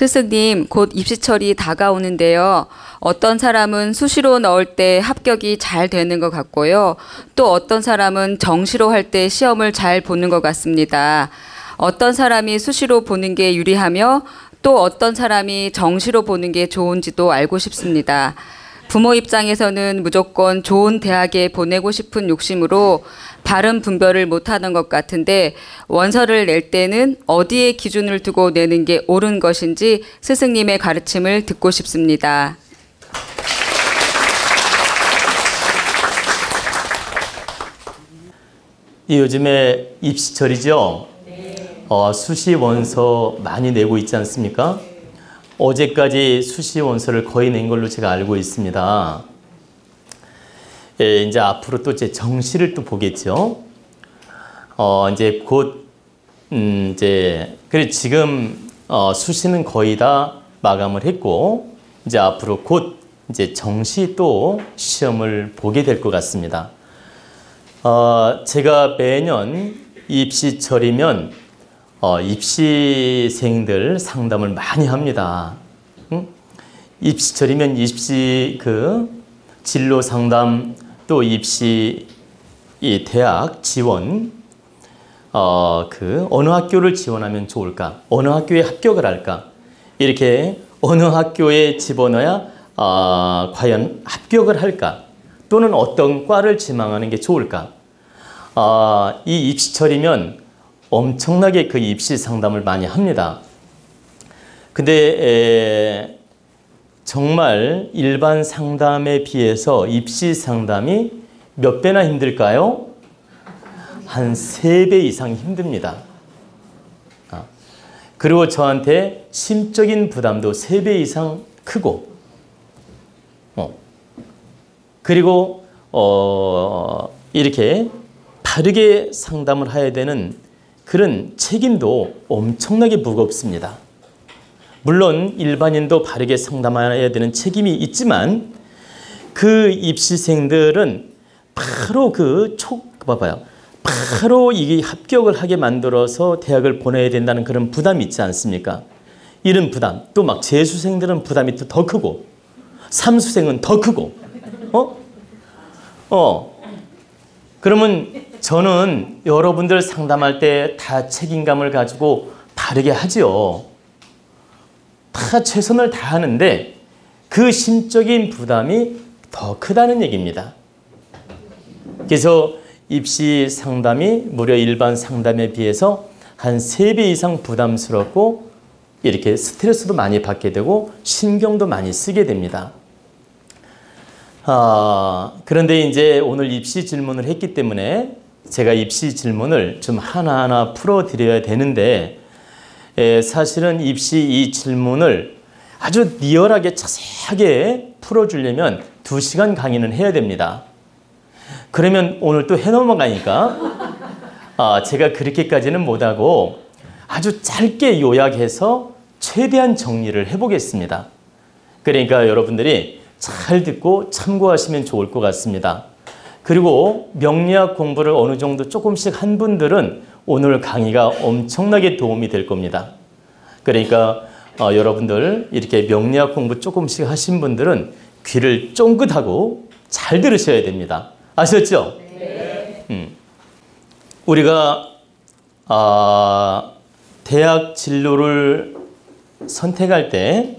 스승님, 곧 입시철이 다가오는데요. 어떤 사람은 수시로 넣을 때 합격이 잘 되는 것 같고요. 또 어떤 사람은 정시로 할 때 시험을 잘 보는 것 같습니다. 어떤 사람이 수시로 보는 게 유리하며 또 어떤 사람이 정시로 보는 게 좋은지도 알고 싶습니다. 부모 입장에서는 무조건 좋은 대학에 보내고 싶은 욕심으로 바른 분별을 못하는 것 같은데 원서를 낼 때는 어디에 기준을 두고 내는 게 옳은 것인지 스승님의 가르침을 듣고 싶습니다. 요즘에 입시철이죠? 수시 원서 많이 내고 있지 않습니까? 어제까지 수시 원서를 거의 낸 걸로 제가 알고 있습니다. 이제 앞으로 또 이제 정시를 또 보겠죠. 이제 곧 그래 지금 수시는 거의 다 마감을 했고 이제 앞으로 곧 이제 정시 또 시험을 보게 될 것 같습니다. 제가 매년 입시철이면 입시생들 상담을 많이 합니다. 입시철이면 입시 진로 상담 또 입시 대학 지원 어느 학교를 지원하면 좋을까? 어느 학교에 합격을 할까? 이렇게 어느 학교에 집어넣어야 과연 합격을 할까? 또는 어떤 과를 지망하는 게 좋을까? 이 입시철이면 엄청나게 그 입시 상담을 많이 합니다. 근데 정말 일반 상담에 비해서 입시 상담이 몇 배나 힘들까요? 한 3배 이상 힘듭니다. 그리고 저한테 심적인 부담도 3배 이상 크고 그리고 이렇게 바르게 상담을 해야 되는 그런 책임도 엄청나게 무겁습니다. 물론 일반인도 바르게 상담해야 되는 책임이 있지만 그 입시생들은 바로 바로 이게 합격을 하게 만들어서 대학을 보내야 된다는 그런 부담이 있지 않습니까? 이런 부담, 또 막 재수생들은 부담이 또 더 크고 삼수생은 더 크고 그러면 저는 여러분들 상담할 때 다 책임감을 가지고 바르게 하죠. 다 최선을 다하는데 그 심적인 부담이 더 크다는 얘기입니다. 그래서 입시 상담이 무려 일반 상담에 비해서 한 3배 이상 부담스럽고 이렇게 스트레스도 많이 받게 되고 신경도 많이 쓰게 됩니다. 그런데 이제 오늘 입시 질문을 했기 때문에 제가 입시 질문을 좀 하나하나 풀어드려야 되는데 사실은 입시 이 질문을 아주 리얼하게 자세하게 풀어주려면 2시간 강의는 해야 됩니다. 그러면 오늘 또 해 넘어가니까 제가 그렇게까지는 못하고 아주 짧게 요약해서 최대한 정리를 해보겠습니다. 그러니까 여러분들이 잘 듣고 참고하시면 좋을 것 같습니다. 그리고 명리학 공부를 어느 정도 조금씩 한 분들은 오늘 강의가 엄청나게 도움이 될 겁니다. 그러니까 여러분들 이렇게 명리학 공부 조금씩 하신 분들은 귀를 쫑긋하고 잘 들으셔야 됩니다. 아셨죠? 네. 우리가 대학 진로를 선택할 때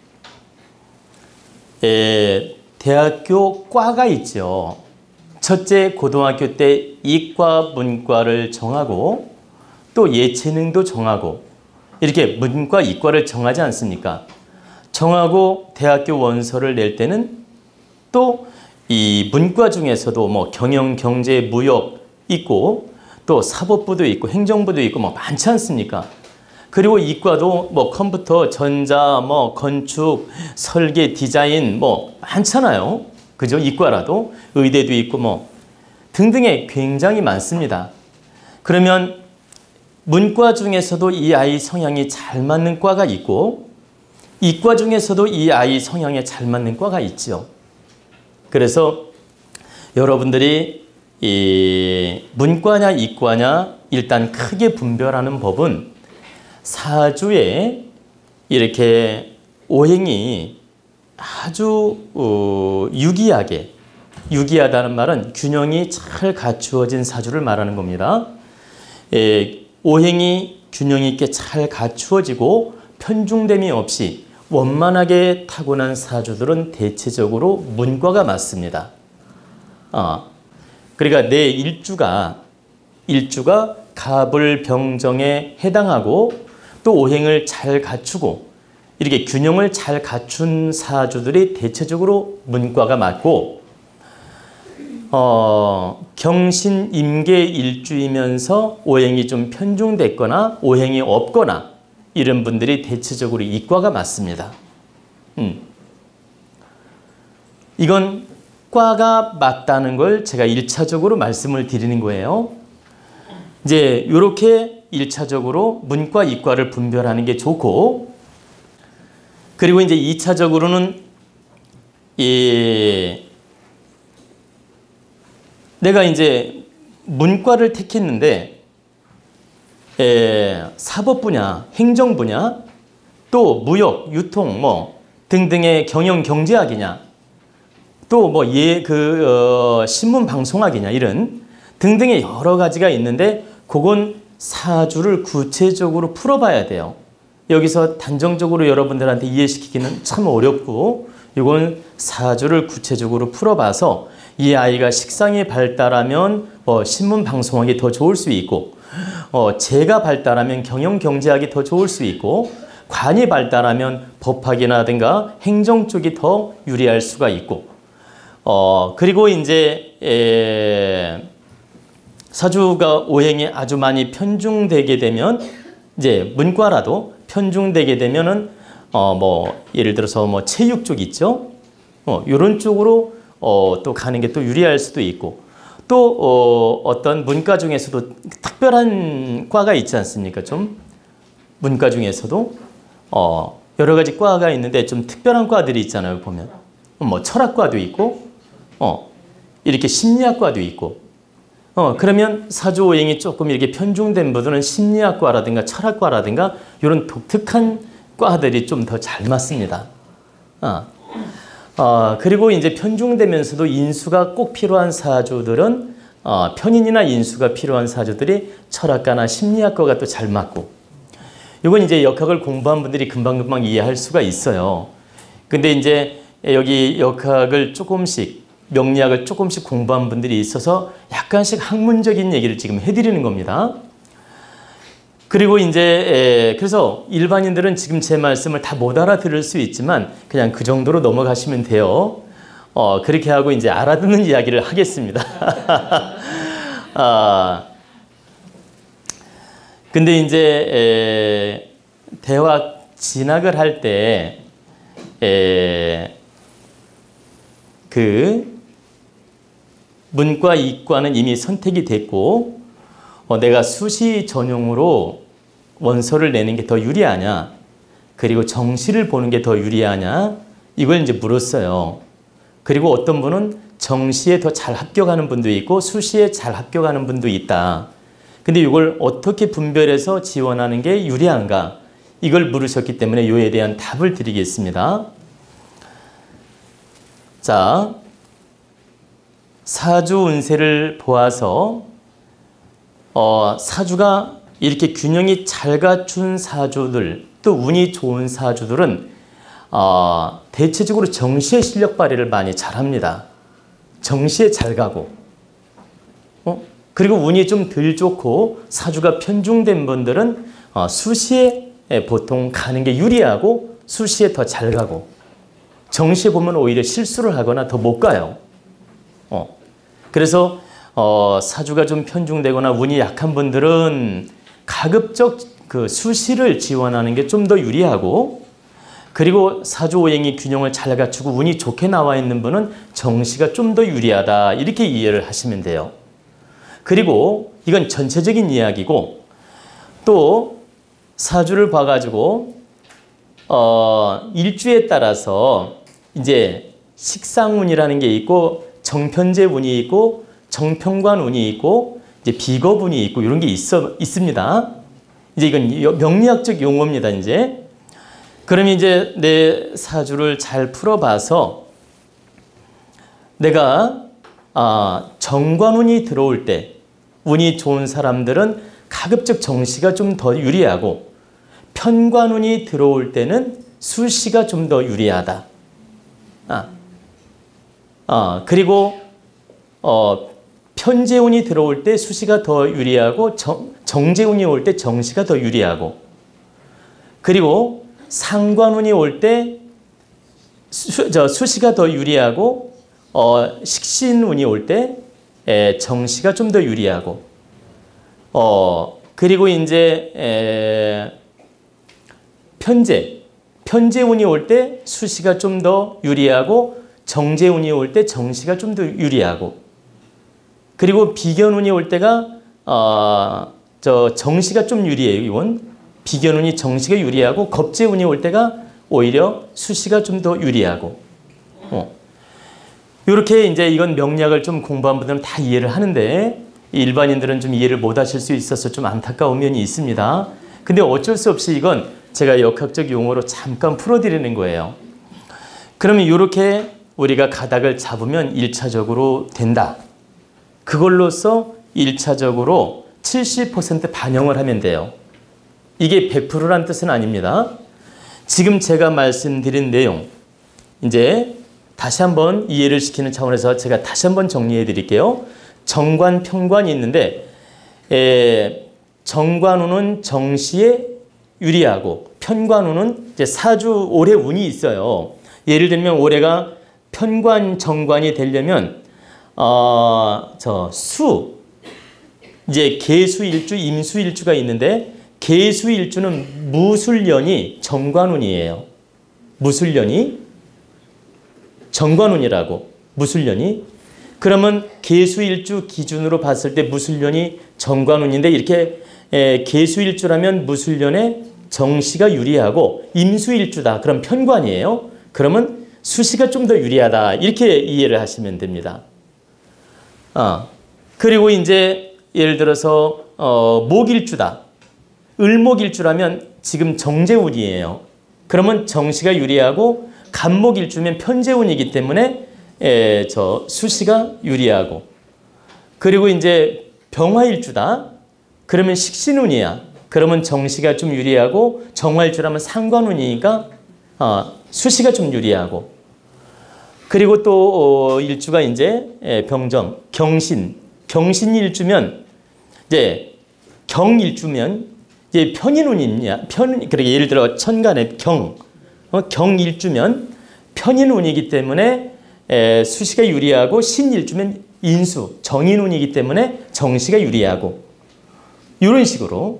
대학교 과가 있죠. 첫째 고등학교 때 이과, 문과를 정하고 또 예체능도 정하고 이렇게 문과, 이과를 정하지 않습니까? 정하고 대학교 원서를 낼 때는 또 이 문과 중에서도 뭐 경영, 경제, 무역 있고 또 사법부도 있고 행정부도 있고 뭐 많지 않습니까? 그리고 이과도 뭐 컴퓨터, 전자, 뭐 건축, 설계, 디자인 뭐 많잖아요. 그죠? 이과라도 의대도 있고 뭐 등등의 굉장히 많습니다. 그러면 문과 중에서도 이 아이 성향이 잘 맞는 과가 있고 이과 중에서도 이 아이 성향에 잘 맞는 과가 있죠. 그래서 여러분들이 이 문과냐 이과냐 일단 크게 분별하는 법은 사주에 이렇게 오행이 아주 유기하다는 말은 균형이 잘 갖추어진 사주를 말하는 겁니다. 오행이 균형 있게 잘 갖추어지고 편중됨이 없이 원만하게 타고난 사주들은 대체적으로 문과가 맞습니다. 그러니까 내 일주가 갑을병정에 해당하고 또 오행을 잘 갖추고 이렇게 균형을 잘 갖춘 사주들이 대체적으로 문과가 맞고 경신 임계 일주이면서 오행이 좀 편중됐거나 오행이 없거나 이런 분들이 대체적으로 이과가 맞습니다. 이건 과가 맞다는 걸 제가 1차적으로 말씀을 드리는 거예요. 이제 이렇게 1차적으로 문과, 이과를 분별하는 게 좋고, 그리고 이제 2차적으로는 내가 이제 문과를 택했는데 사법 분야, 행정 분야, 또 무역, 유통 뭐 등등의 경영 경제학이냐, 또 뭐 신문 방송학이냐 이런 등등의 여러 가지가 있는데 그건 사주를 구체적으로 풀어봐야 돼요. 여기서 단정적으로 여러분들한테 이해시키기는 참 어렵고, 이건 사주를 구체적으로 풀어봐서 이 아이가 식상이 발달하면 신문 방송학이 더 좋을 수 있고, 재가 발달하면 경영 경제학이 더 좋을 수 있고, 관이 발달하면 법학이라든가 행정 쪽이 더 유리할 수가 있고, 그리고 이제 사주가 오행이 아주 많이 편중되게 되면, 이제 문과라도 편중되게 되면은 예를 들어서 체육 쪽 있죠. 이런 쪽으로 또 가는 게 또 유리할 수도 있고, 또 어떤 문과 중에서도 특별한 과가 있지 않습니까? 좀 문과 중에서도 여러 가지 과가 있는데 좀 특별한 과들이 있잖아요. 보면 철학과도 있고 이렇게 심리학과도 있고, 그러면 사주 오행이 조금 이렇게 편중된 분들은 심리학과라든가 철학과라든가 이런 독특한 과들이 좀 더 잘 맞습니다. 그리고 이제 편중되면서도 인수가 꼭 필요한 사주들은 편인이나 인수가 필요한 사주들이 철학과나 심리학과가 또 잘 맞고, 이건 이제 역학을 공부한 분들이 금방금방 이해할 수가 있어요. 근데 이제 여기 역학을 조금씩, 명리학을 조금씩 공부한 분들이 있어서 약간씩 학문적인 얘기를 지금 해드리는 겁니다. 그리고 이제 그래서 일반인들은 지금 제 말씀을 다 못 알아들을 수 있지만 그냥 그 정도로 넘어가시면 돼요. 그렇게 하고 이제 알아듣는 이야기를 하겠습니다. 근데 이제 대학 진학을 할 때 그 문과, 이과는 이미 선택이 됐고, 내가 수시 전용으로 원서를 내는 게 더 유리하냐, 그리고 정시를 보는 게 더 유리하냐, 이걸 이제 물었어요. 그리고 어떤 분은 정시에 더 잘 합격하는 분도 있고 수시에 잘 합격하는 분도 있다. 근데 이걸 어떻게 분별해서 지원하는 게 유리한가, 이걸 물으셨기 때문에 이에 대한 답을 드리겠습니다. 자, 사주 운세를 보아서 사주가 이렇게 균형이 잘 갖춘 사주들, 또 운이 좋은 사주들은 대체적으로 정시의 실력 발휘를 많이 잘합니다. 정시에 잘 가고, 그리고 운이 좀 덜 좋고 사주가 편중된 분들은 수시에 보통 가는 게 유리하고 수시에 더 잘 가고, 정시에 보면 오히려 실수를 하거나 더 못 가요. 그래서 사주가 좀 편중되거나 운이 약한 분들은 가급적 그 수시를 지원하는 게 좀 더 유리하고, 그리고 사주 오행이 균형을 잘 갖추고 운이 좋게 나와 있는 분은 정시가 좀 더 유리하다, 이렇게 이해를 하시면 돼요. 그리고 이건 전체적인 이야기고, 또 사주를 봐가지고 일주에 따라서 이제 식상운이라는 게 있고, 정편재 운이 있고, 정평관 운이 있고, 이제 비겁 운이 있고, 이런 게 있습니다. 이제 이건 명리학적 용어입니다. 이제 그럼 이제 내 사주를 잘 풀어봐서 내가 정관운이 들어올 때 운이 좋은 사람들은 가급적 정시가 좀 더 유리하고 편관운이 들어올 때는 수시가 좀 더 유리하다. 그리고 편재운이 들어올 때 수시가 더 유리하고 정재운이 올 때 정시가 더 유리하고 그리고 상관운이 올 때 수시가 더 유리하고 식신운이 올 때 정시가 좀 더 유리하고 그리고 이제 편재운이 올 때 수시가 좀 더 유리하고 정재운이 올 때 정시가 좀 더 유리하고 그리고 비견운이 올 때가 정시가 좀 유리해요. 이건 비견운이 정시가 유리하고 겁재운이 올 때가 오히려 수시가 좀 더 유리하고 이렇게 이제 이건 명리학을 좀 공부한 분들은 다 이해를 하는데 일반인들은 좀 이해를 못 하실 수 있어서 좀 안타까운 면이 있습니다. 근데 어쩔 수 없이 이건 제가 역학적 용어로 잠깐 풀어드리는 거예요. 그러면 이렇게 우리가 가닥을 잡으면 1차적으로 된다. 그걸로써 1차적으로 70% 반영을 하면 돼요. 이게 100%란 뜻은 아닙니다. 지금 제가 말씀드린 내용 이제 다시 한번 이해를 시키는 차원에서 제가 다시 한번 정리해 드릴게요. 정관, 편관이 있는데 정관운은 정시에 유리하고 편관운은 이제 사주 올해 운이 있어요. 예를 들면 올해가 편관, 정관이 되려면 이제 계수일주, 임수일주가 있는데 계수일주는 무술년이 정관운이에요. 무술년이 정관운이라고 무술년이 그러면 계수일주 기준으로 봤을 때 무술년이 정관운인데 이렇게 계수일주라면 무술년에 정시가 유리하고 임수일주다. 그럼 편관이에요. 그러면 수시가 좀 더 유리하다. 이렇게 이해를 하시면 됩니다. 그리고 이제 예를 들어서 목일주다. 을목일주라면 지금 정재운이에요. 그러면 정시가 유리하고 간목일주면 편재운이기 때문에 수시가 유리하고 그리고 이제 병화일주다. 그러면 식신운이야. 그러면 정시가 좀 유리하고 정화일주라면 상관운이니까 수시가 좀 유리하고 그리고 또 일주가 이제 병정, 경신일주면 이제 경일주면 이제 편인운이냐 그러니까 예를 들어 천간에 경일주면 편인운이기 때문에 수시가 유리하고 신일주면 인수, 정인운이기 때문에 정시가 유리하고 이런 식으로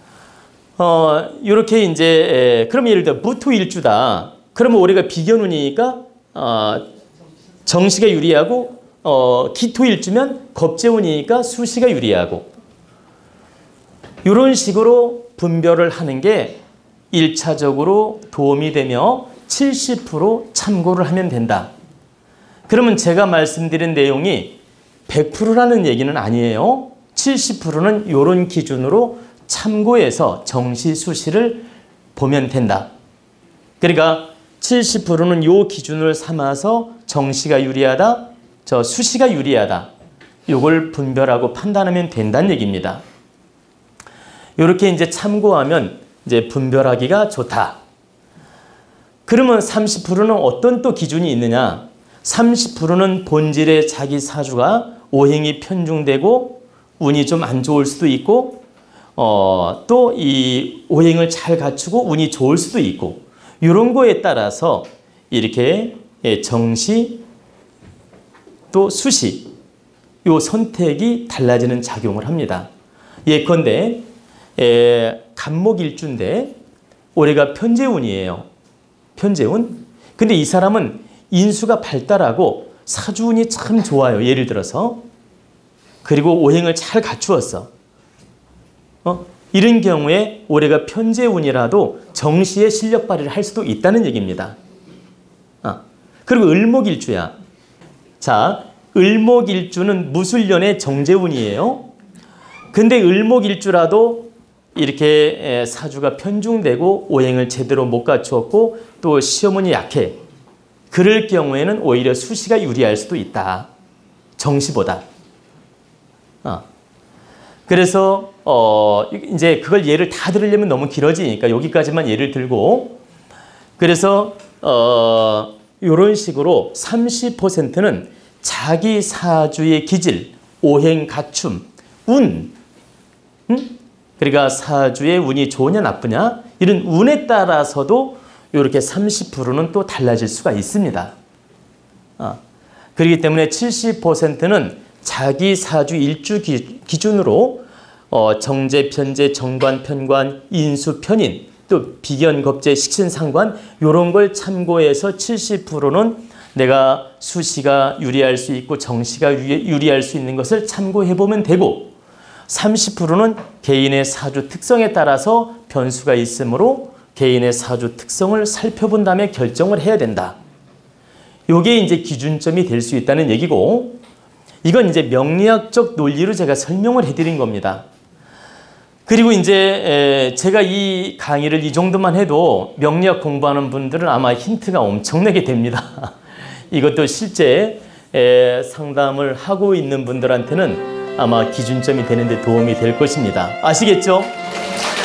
이렇게 이제 그럼 예를 들어 무토일주다. 그러면 올해가 비견운이니까 정시가 유리하고 기토일주면 겁재운이니까 수시가 유리하고 이런 식으로 분별을 하는 게 1차적으로 도움이 되며 70% 참고를 하면 된다. 그러면 제가 말씀드린 내용이 100%라는 얘기는 아니에요. 70%는 이런 기준으로 참고해서 정시, 수시를 보면 된다. 그러니까 70%는 이 기준을 삼아서 정시가 유리하다, 수시가 유리하다. 이걸 분별하고 판단하면 된다는 얘기입니다. 이렇게 이제 참고하면 이제 분별하기가 좋다. 그러면 30%는 어떤 또 기준이 있느냐? 30%는 본질의 자기 사주가 오행이 편중되고 운이 좀 안 좋을 수도 있고 또 이 오행을 잘 갖추고 운이 좋을 수도 있고 이런 거에 따라서 이렇게 정시 또 수시 요 선택이 달라지는 작용을 합니다. 예컨대 간목일주인데 올해가 편재운이에요. 편재운. 근데 이 사람은 인수가 발달하고 사주운이 참 좋아요. 예를 들어서. 그리고 오행을 잘 갖추었어. 이런 경우에 올해가 편재운이라도 정시에 실력 발휘를 할 수도 있다는 얘기입니다. 그리고 을목일주야. 자, 을목일주는 무술년의 정재운이에요. 근데 을목일주라도 이렇게 사주가 편중되고 오행을 제대로 못 갖추었고 또 시험운이 약해. 그럴 경우에는 오히려 수시가 유리할 수도 있다. 정시보다. 그래서 이제 그걸 예를 다 들으려면 너무 길어지니까 여기까지만 예를 들고, 그래서 이런 식으로 30%는 자기 사주의 기질, 오행 갖춤, 운, 그러니까 사주의 운이 좋으냐 나쁘냐 이런 운에 따라서도 이렇게 30%는 또 달라질 수가 있습니다. 그렇기 때문에 70%는 자기 사주 일주 기준으로 정제, 편제, 정관, 편관, 인수, 편인, 또 비견, 겁재, 식신, 상관 이런 걸 참고해서 70%는 내가 수시가 유리할 수 있고 정시가 유리할 수 있는 것을 참고해 보면 되고, 30%는 개인의 사주 특성에 따라서 변수가 있으므로 개인의 사주 특성을 살펴본 다음에 결정을 해야 된다. 이게 이제 기준점이 될 수 있다는 얘기고, 이건 이제 명리학적 논리로 제가 설명을 해드린 겁니다. 그리고 이제 제가 이 강의를 이 정도만 해도 명리학 공부하는 분들은 아마 힌트가 엄청나게 됩니다. 이것도 실제 상담을 하고 있는 분들한테는 아마 기준점이 되는 데 도움이 될 것입니다. 아시겠죠?